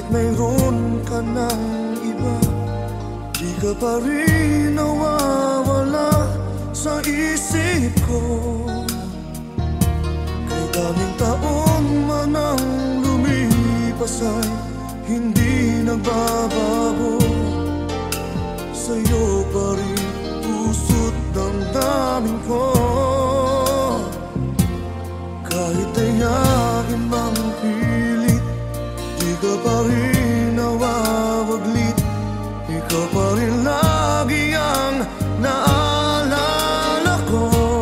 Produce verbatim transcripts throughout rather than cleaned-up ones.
Kahit mayroon ka ng iba, di ka pa rin nawawala sa isip ko. Kay daming taon man ang lumipas ay hindi nagbabago. Sa'yo pa rin puso't damdamin ko. Kahit ayain mang pilit, di ka pa rin nawawaglit. Ikaw pa rin lagi ang naalala ko.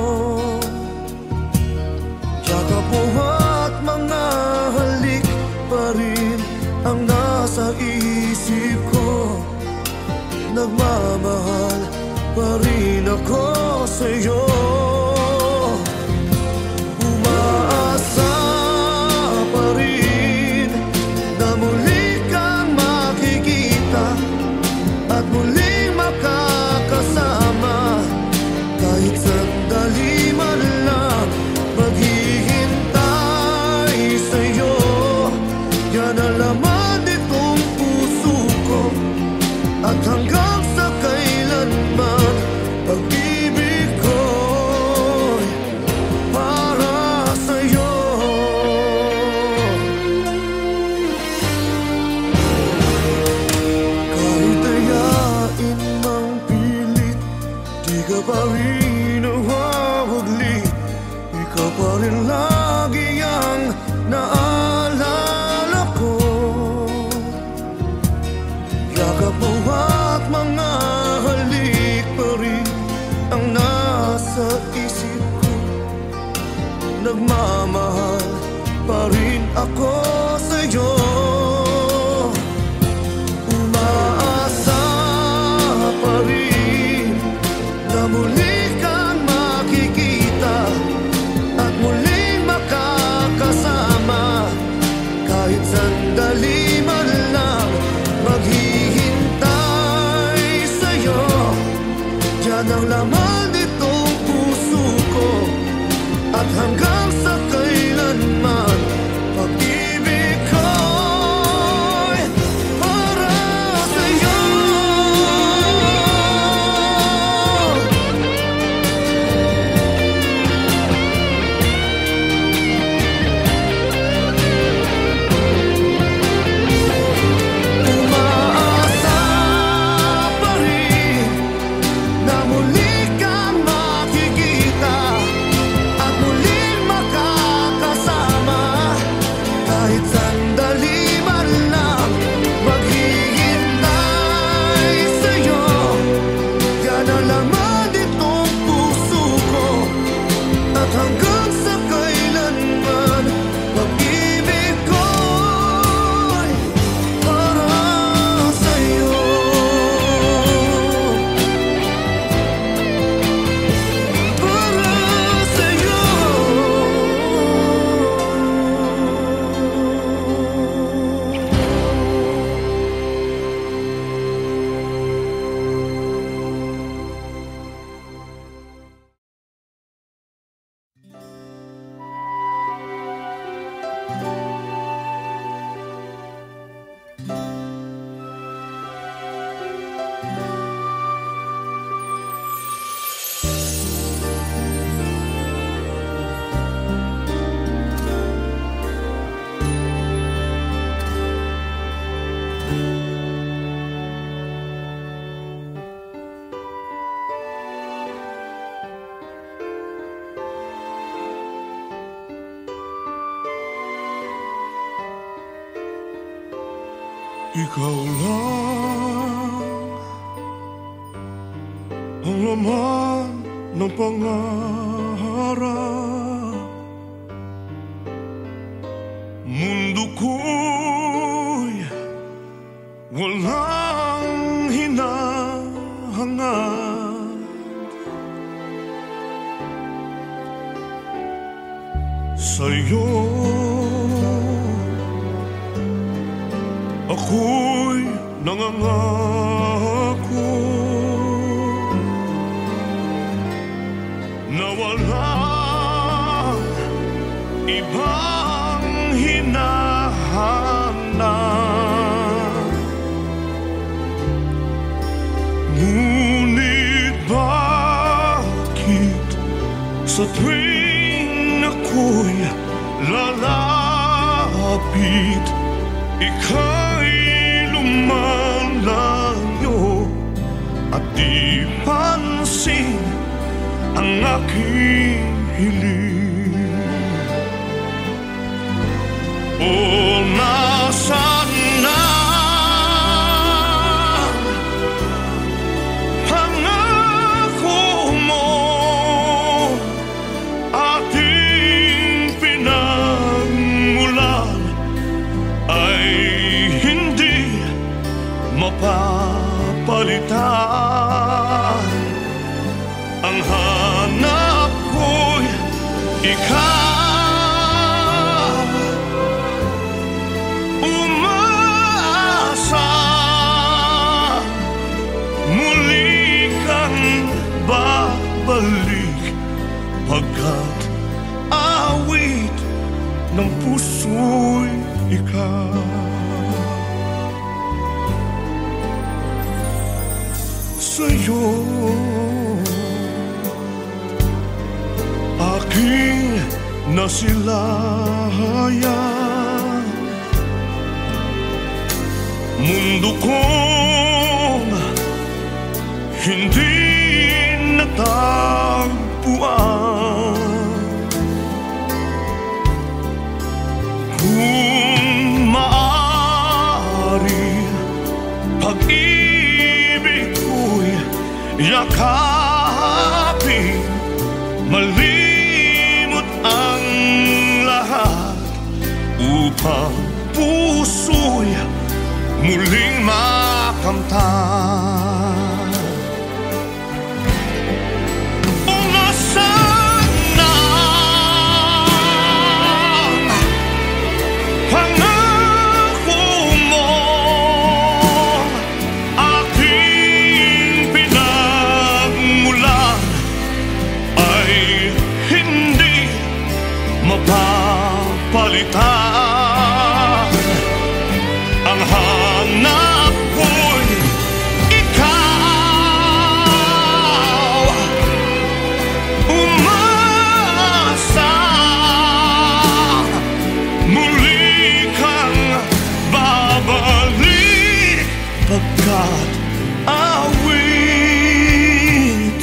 Yakap mo at mga halik pa rin ang nasa isip ko. Nagmamahal pa rin ako sa'yo. Umaasa pa rin na muli kang makikita at muling makakasama. Kahit sandali man lang maghihintay sa'yo. Yan ang laman nitong puso ko. At hanggang sa kailanman pag-ibig ko'y para sa'yo. Kahit ayain mang pilit, di ka pa rin nawawaglit. Ikaw pa rin lagi ang naalala ko. Yakap mo at mga halik pa rin ang nasa isip ko. Nagmamahal pa rin ako sa'yo. Umaasa pa rin na muli kang makikita at muling makakasama. Kahit sandali man lang maghihintay sa'yo. Yan ang laman nitong puso ko. At hanggang sa kailanman pag-ibig ko'y para sa'yo. Umaasa pa rin na muli kang makikita at muling makakasama. Kahit sandali man lang maghihintay sa'yo. Yan ang laman nitong puso ko. At hanggang sa kailanman pag-ibig ko'y para sa'yo. Para sa'yo. Ikaw lang ang laman ng pangarap. Mundo ko'y walang hinahangad. Sa'yo ako'y nangangako na walang ibang hinahanap. Sa tuwing ako'y lalapit, ika'y lumalayo at di pansin ang aking hiling. O nasaan na pangako mo, ating pinagmulan ay hindi mapapalitan. Ang hanap ko'y ikaw, umaasa muli kang babalik, pagkat awit ng puso'y ikaw. Sa'yo aking nasilayan, mundo kong hindi natagpuan. Kung maaari, pag-ibig ko'y yakapin, malimot ang lahat, upang puso'y muling makamtan. Umasan na pangako mo, aking pinagmulan ay hindi mapapalitan. Ang hanap ko'y ikaw, umasa muli kang babalik, pagkat awit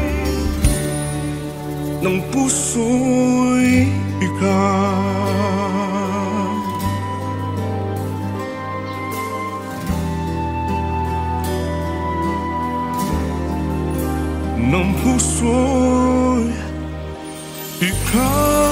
ng puso'y ikaw. Ng puso'y ikaw.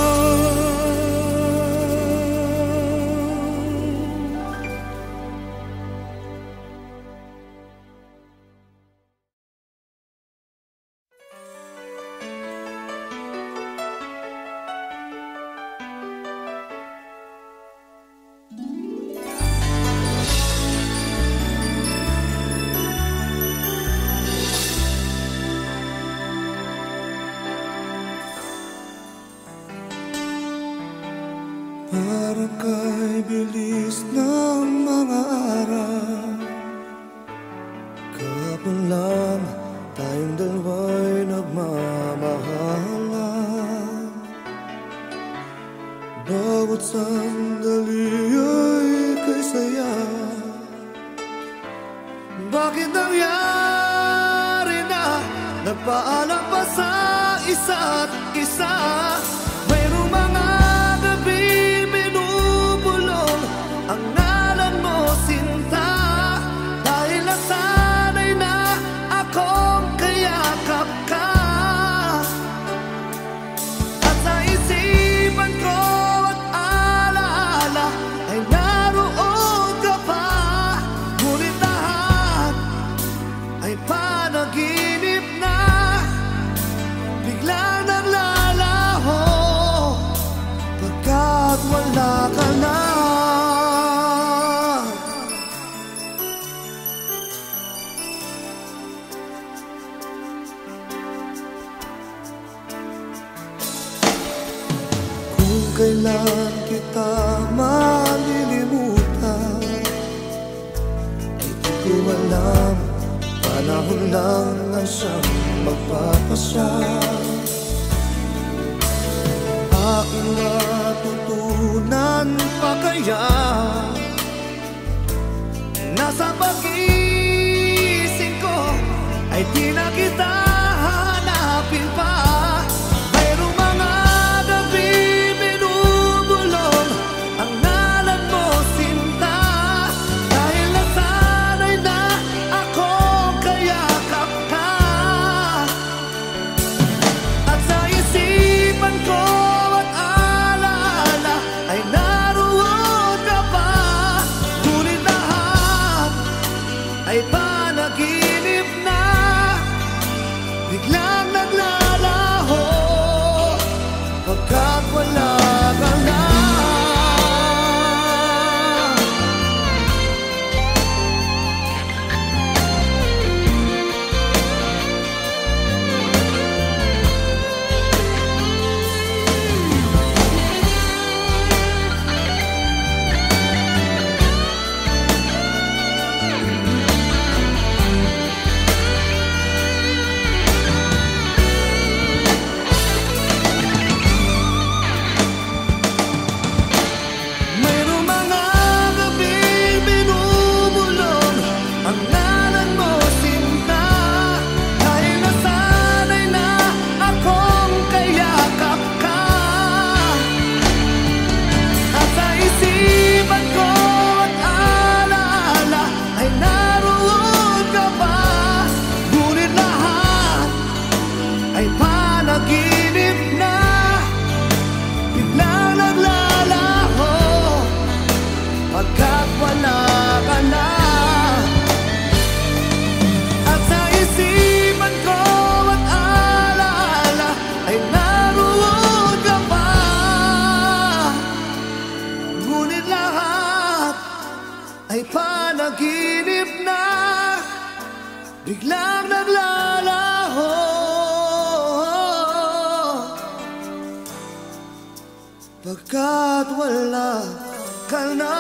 Para kay bilis ng mga araw, kahapon lang tayong dalawa'y nagmamahalan. Bawat sandali ay kay saya. Bakit nangyari na nagpaalam pa sa isa't isa? Mayroong mga ang ngalan mo, sinta, dahil nasanay na akong kayakap ka. At sa isipan ko at alaala ay naroon ka pa, ngunit lahat ay panaginip na, bigla nang lalaho, pagkat wala ka na. Kailan kita malilimutan, ay di ko alam. Panahon lang ang siyang magpapasya. aking natutunan pa kaya? Nasa pag-ising ko ay di na kita hanapin pa. Mayroong mga gabi binubulong ang ngalan mo, sinta, dahil nasanay na akong kayakap ka. At sa isipan ko at alaala ay naroon ka pa, ngunit lahat ay panaginip na, biglang naglalaho pagkat wala ka na. Mayroong mga gabi binubulong ang ngalan mo, sinta, dahil nasanay na akong kayakap ka. At sa isipan ko at alaala ay naroon ka pa, ngunit lahat ay panaginip na, biglang naglalaho pagkat wala ka na. At sa isipan ko at alaala ay naroon ka pa, ngunit lahat ay panaginip na, biglang naglalaho pagkat wala ka na.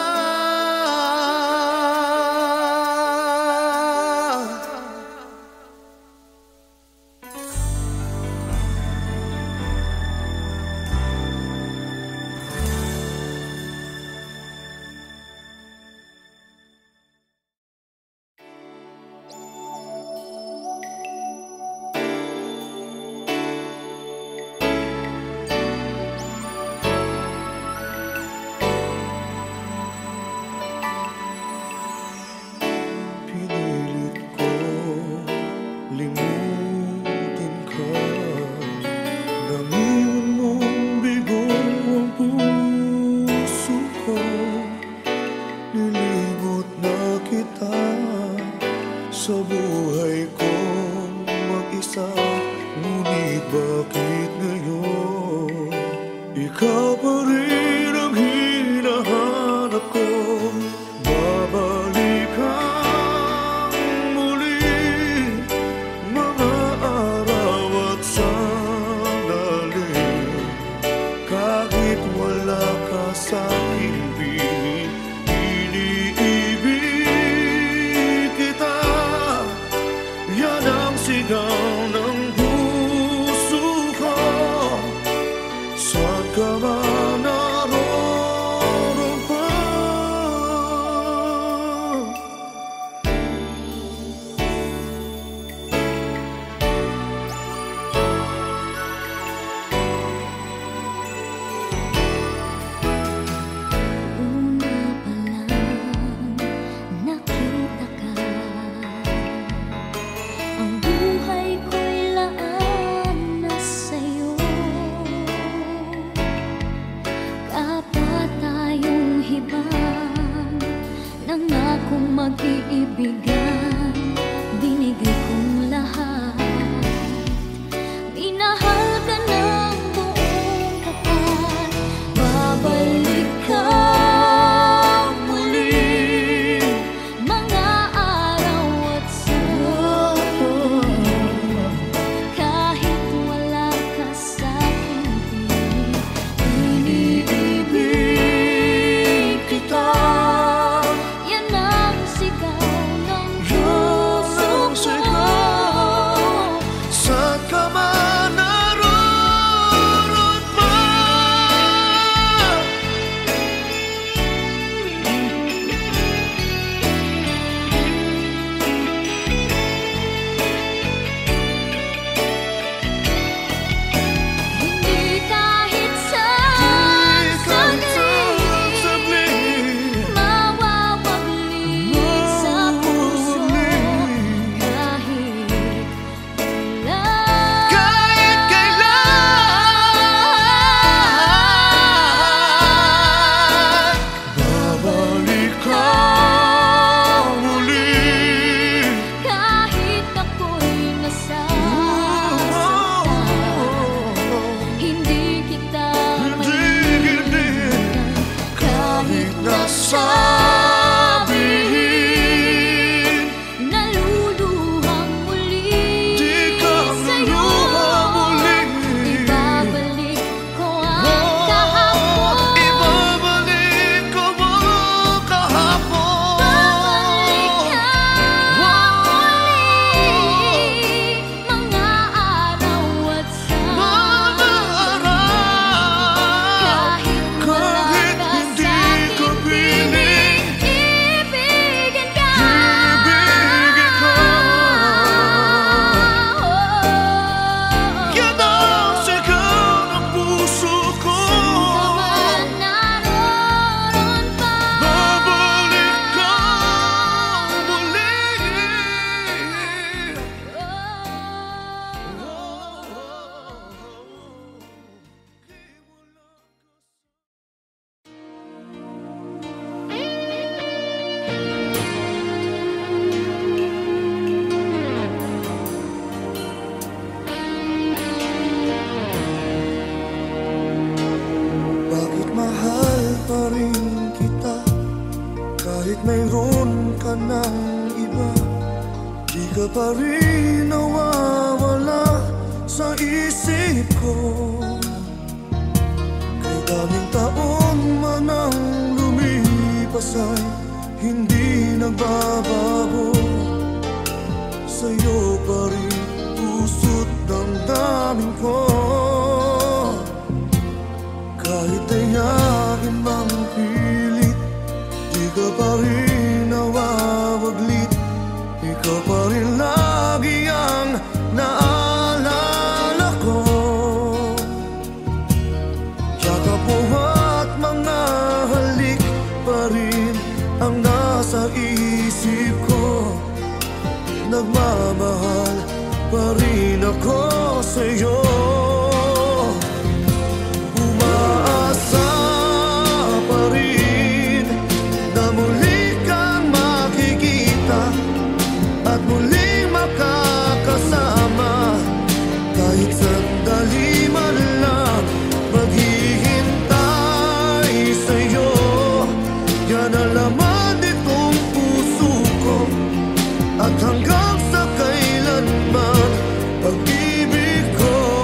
sasabihin. Naluluhang muli Di ka sa'yo. maluha muli. Ibabalik ko ang kahapon. Ibabalik ko ang kahapon. Babalik ka muli. Mga araw at Mga araw, kahit wala kahit ka hindi sa'king ko piling, ibigin ka. ibigin ka. Yan ang sigaw ng puso ko. Saan ka man naroon pa, Babalik ka muli. Bakit mahal pa rin kita kahit mayroon ka ng iba? Di ka pa rin nawawala sa isip ko. Kay daming taon man ang lumipas ay hindi nagbabago. Sa'yo pa rin puso't damdamin ko. Kahit ayain mang pilit, di ka pa rin nawawaglit. Ikaw pa rin lagi ang naalala ko. Yakap mo at mga halik pa rin ang nasa isip ko. Nagmamahal pa rin ako sa'yo. Umaasa pa rin na muli kang makikita at muling makakasama. Kahit sandali man lang maghihintay sa'yo. Yan ang laman nitong puso ko. At hanggang sa kailanman pag-ibig ko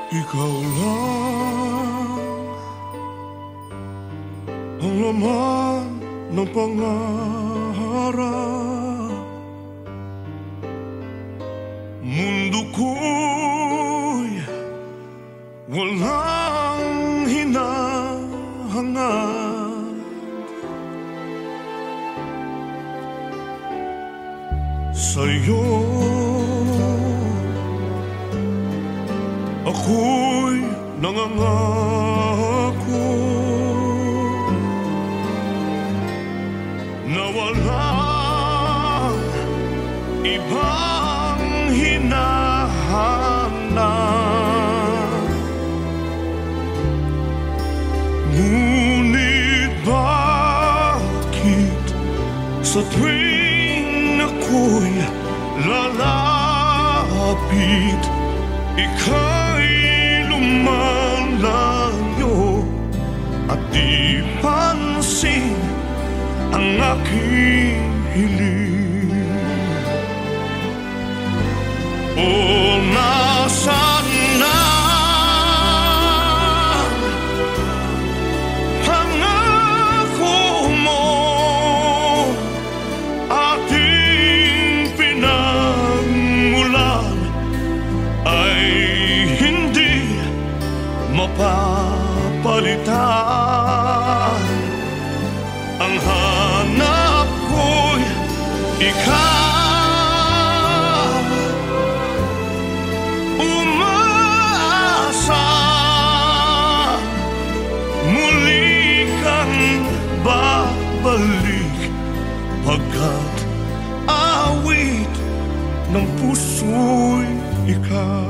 ikaw lang ang laman ng pangarap. Mundo ko'y walang hinahangad. Sa'yo ako'y nangangako na walang ibang hinahanap. Ngunit bakit sa tuwing ako'y lalapit, ika'y lumalayo at di pansin ang aking hiling? O nasaan na pangako mo, ating pinagmulan ay hindi mapapalitan. Ang hanap ko'y ikaw, umaasa muli kang babalik, pagkat awit ng puso'y ikaw.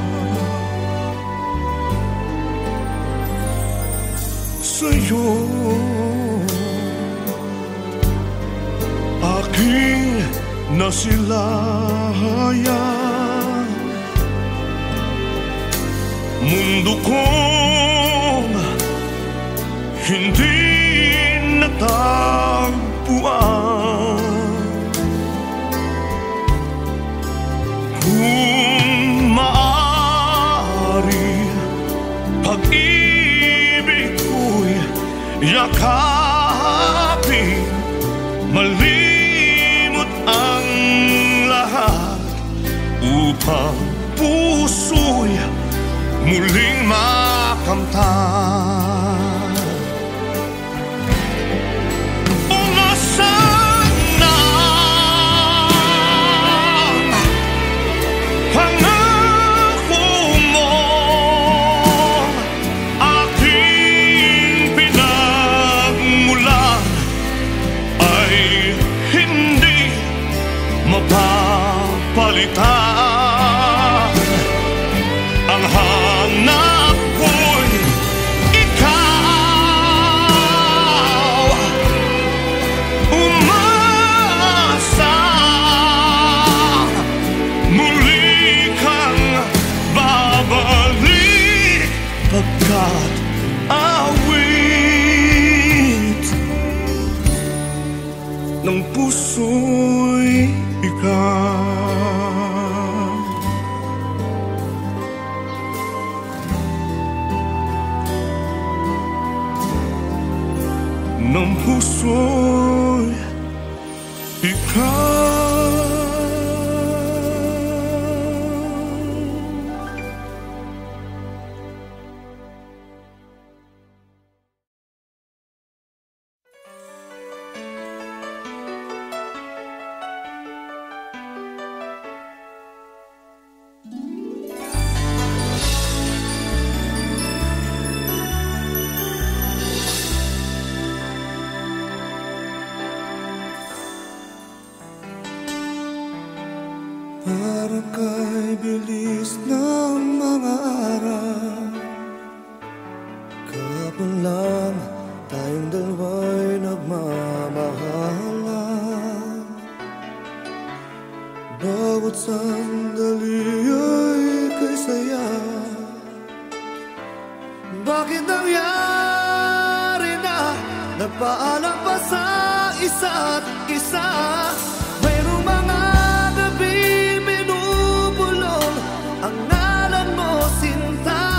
Sa'yo aking nasilayan, mundo kong hindi natagpuan. Kung maaari, pag-ibig ko'y yakapin, malimot ang lahat, upang puso'y muling makamtan. O nasaan na pangako mo, aking pinagmulan ay hindi mapapalitan. Ang hanap ko'y ikaw, umasa muli kang babalik, pagkat awit ng puso'y ikaw. Ng puso'y ikaw. Parang kay bilis ng mga araw, kahapon lang tayong dalawa'y nagmamahalan. Bawat sandali ay kay saya. Bakit nangyari na nagpaalam pa sa isa't isa? Mayroong mga gabi binubulong ang ngalan mo, sinta.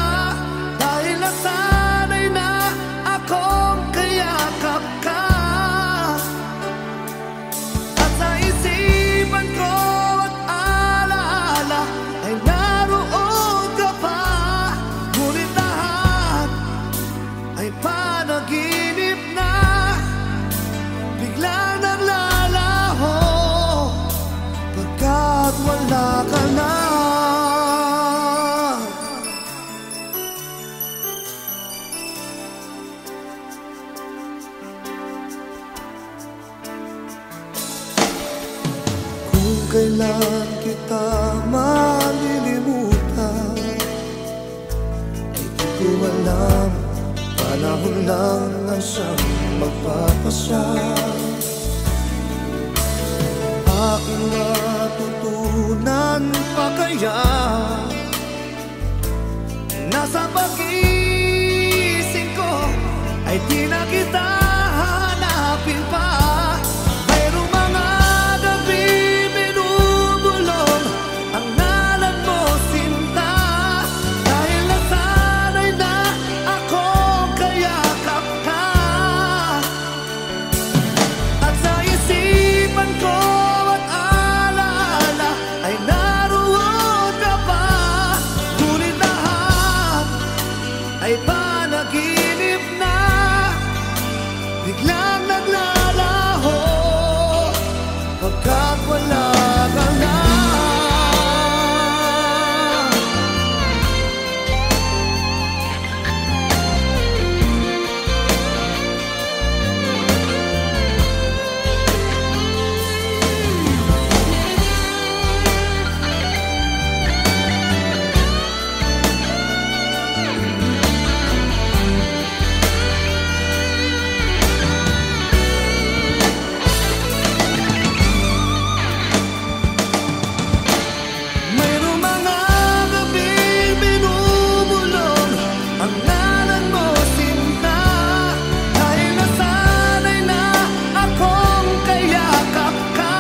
kailangan siyang magpapasya. Aking natutunan pa kaya nasa pag-isip ko ay di na kita hanapin pa. Mayroong mga gabi binubulong ang ngalan mo, sinta, dahil nasanay na akong kayakap ka. At sa isipan ko at alaala ay naroon ka pa, ngunit lahat ay panaginip na, biglang naglalaho pagkat wala ka na. Mayroong mga gabi binubulong ang ngalan mo, sinta, dahil nasanay na akong kayakap ka.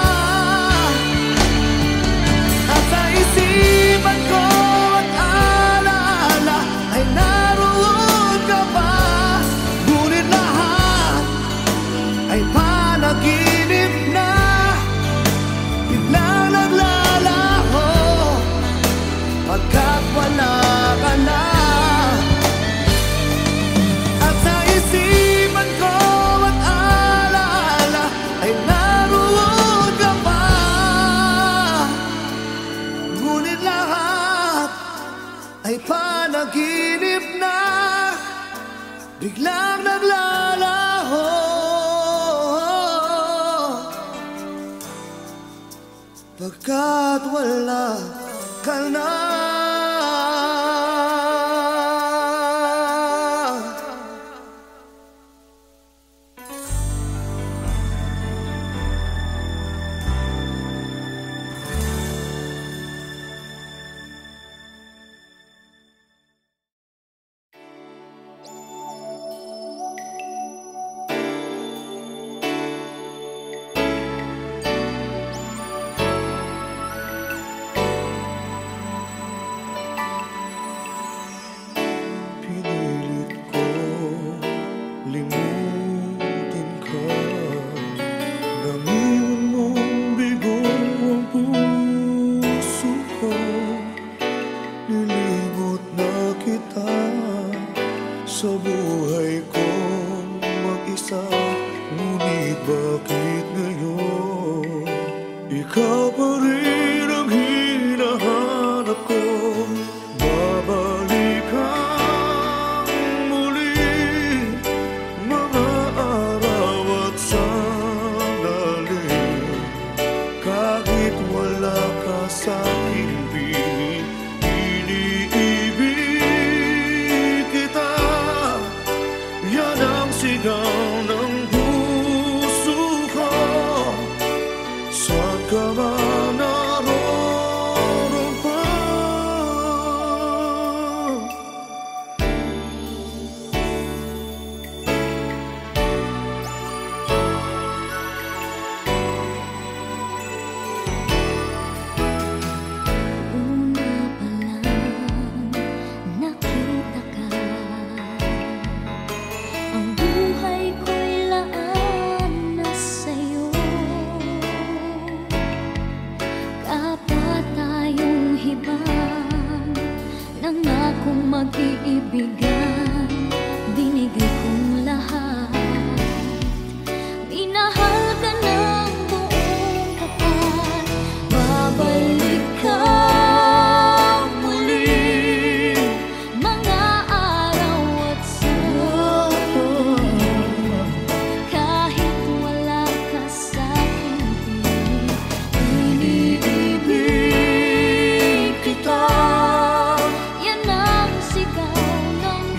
At sa isipan ko at alaala ay naroon ka pa, ngunit lahat ay panaginip na, biglang naglalaho pagkat wala ka na. At sa isipan ko at alaala ay naroon ka pa, ngunit lahat ay panaginip na, biglang naglalaho pagkat wala ka na. Pinilit ko limutin ka, nang mong bigo ang puso ko. Nilimot na kita sa buhay ko mag-isa, ngunit bakit ngayon ikaw pa rin ang hinahanap ko? Babalik kang muli, mga araw at sandali, kahit wala ka sa'king piling. Iniibig kita, yan ang sigaw ng puso ko. Saan ka man naroon pa, Una pa lang nakita ka, ang buhay ko'y laan na sa'yo. Kapwa tayong hibang, nangakong mag-iibigan, binigay kong lahat. Minahal ka ng buong tapat, babalik ka muli, mga araw at sandali, kahit wala ka sa'king piling. Iniibig kita, yan ang sigaw ng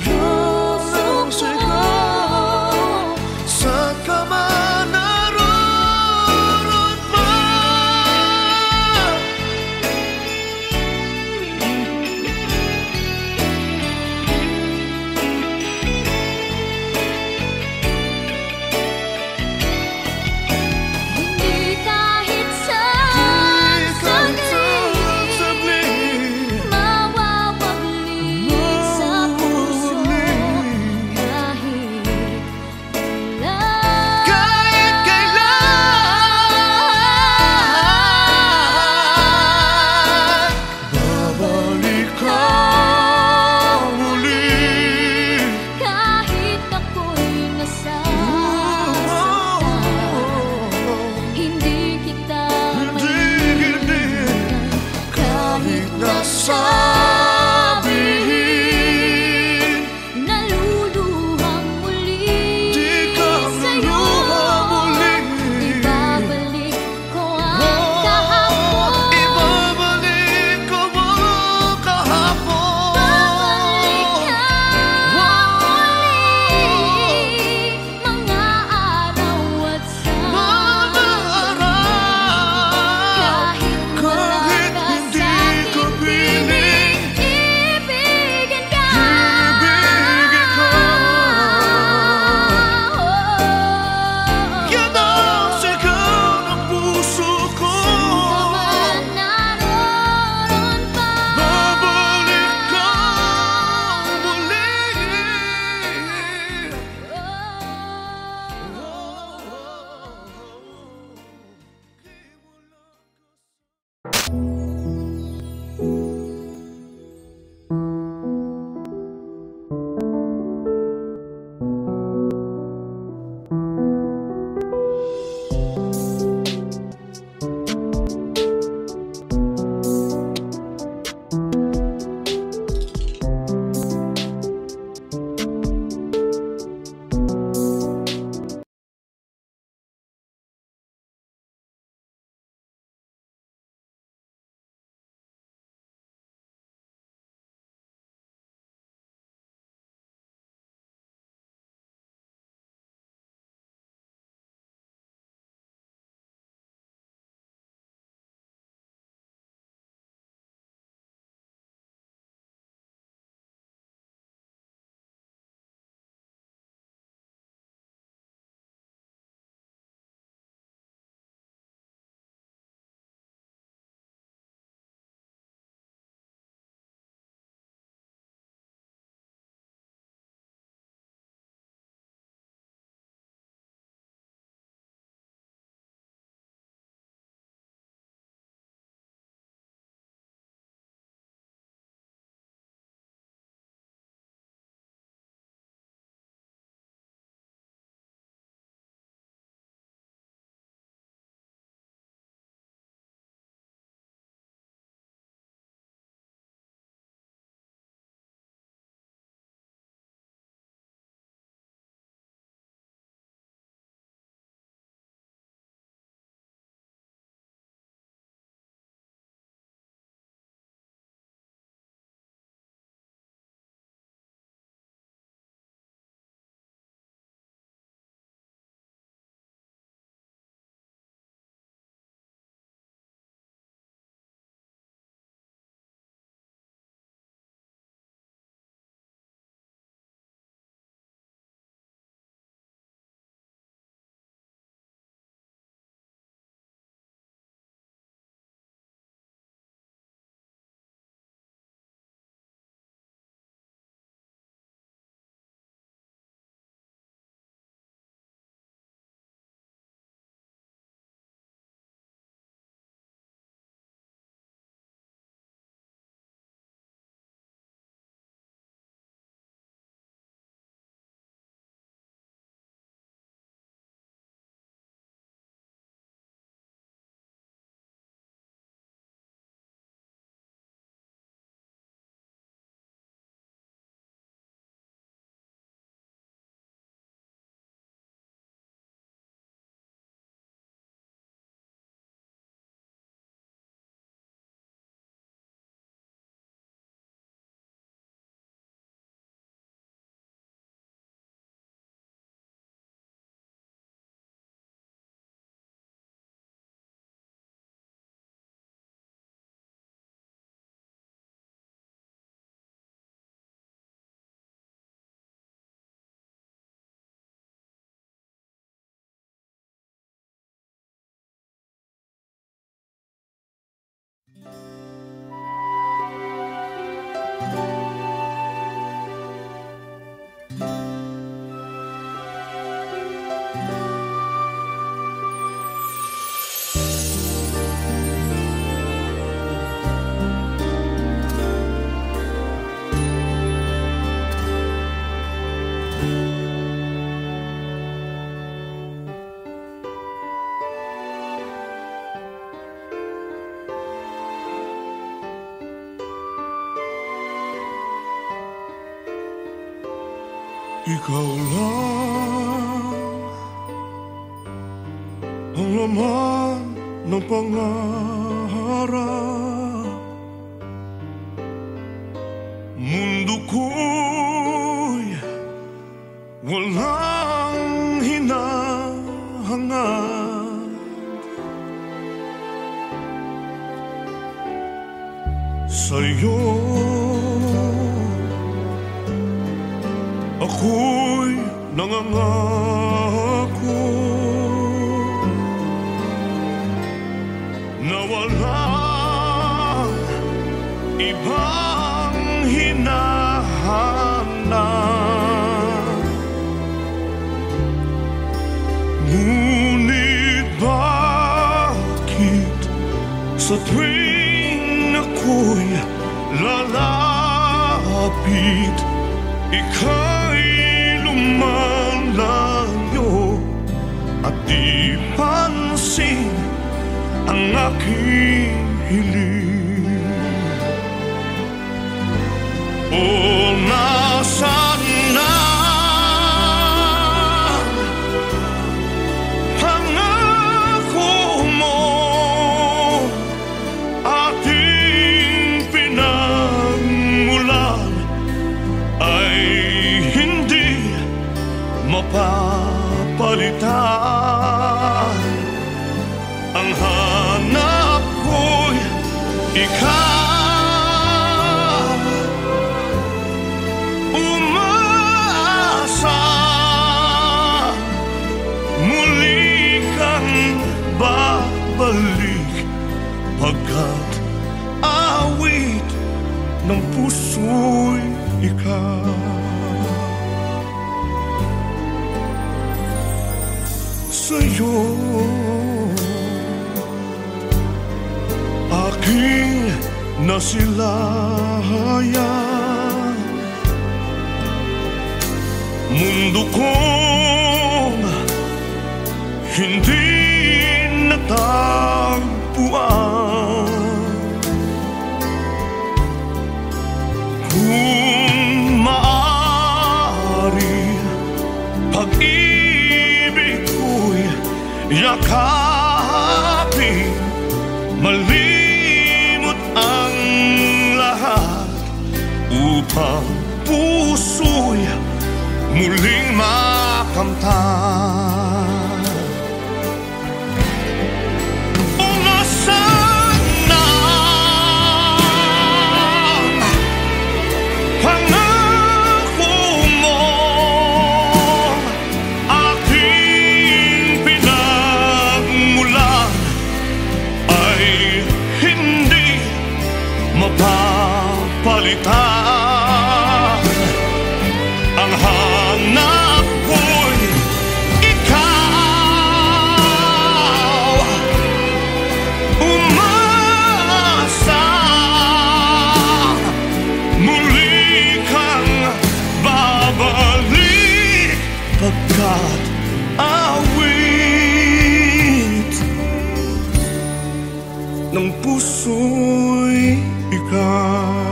ikaw lang ang laman ng pangarap. Mundo ko'y walang hinahangad. Sa'yo ako'y nangangako na walang ibang hinahanap. Ngunit bakit sa tuwing ako'y lalapit, ika'y lumalayo at di pansin ang aking hiling. O nasaan na pangako mo, ating pinagmulan ay hindi mapapalitan. Ang hanap ko'y ikaw, umaasa muli kang babalik, pagkat awit ng puso'y ikaw. Sa'yo aking nasilayan, mundo kong hindi natagpuan. Kung maaari, pag-ibig ko'y yakapin, malimot ang lahat, upang puso'y muling makamtan. O nasaan na pangako mo, aking pinagmulan ay hindi mapapalitan. Ang hanap ko'y ikaw, umaasa muli kang babalik, pagkat awit ng puso'y ikaw.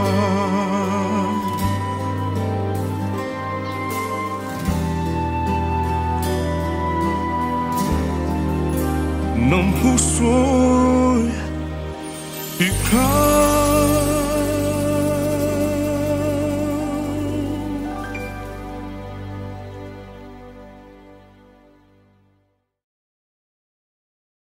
Ng puso'y ikaw.